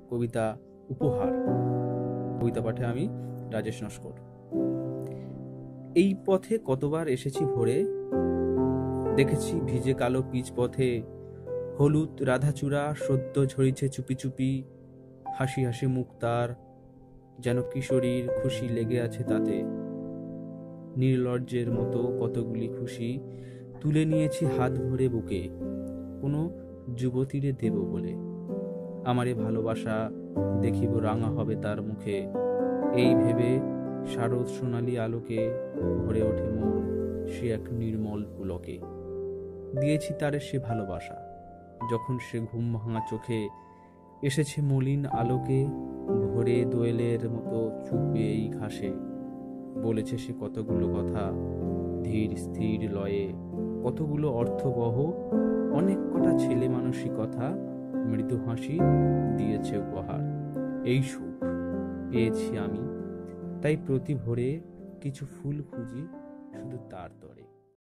কবিতা উপহার। কবিতা পাঠে আমি রাজেশ নস্কর। এই পথে কতবার এসেছি ভোরে, দেখেছি ভিজে কালো পিচ পথে হলুদ রাধাচূড়া সদ্য ঝরিছে চুপি চুপি, হাসি হাসি মুখ তার, যেন কিশোরীর খুশি লেগে আছে তাতে। নির্লজ্জের মতো কতগুলি খুশি তুলে নিয়েছি হাত ভরে বুকে, কোনো যুবতীরে দেব বলে। আমারে ভালোবাসা দেখিব রাঙা হবে তার মুখে, এই ভেবে শারদ সোনালী আলোকে ভরে ওঠে মন সে এক নির্মল পুলকে। দিয়েছি তারে সে ভালোবাসা, যখন সে ঘুম ভাঙা চোখে এসেছে মলিন আলোকে, ভোরে দোয়েলের মতো চুপবে এই ঘাসে। বলেছে সে কতগুলো কথা ধীর স্থির লয়ে, কতগুলো অর্থবহ অনেক কটা ছেলে মানুষই কথা, মৃদু হাসি দিয়েছে উপহার। এই সুখ পেয়েছি আমি, তাই প্রতি ভোরে কিছু ফুল খুঁজি শুধু তার তরে।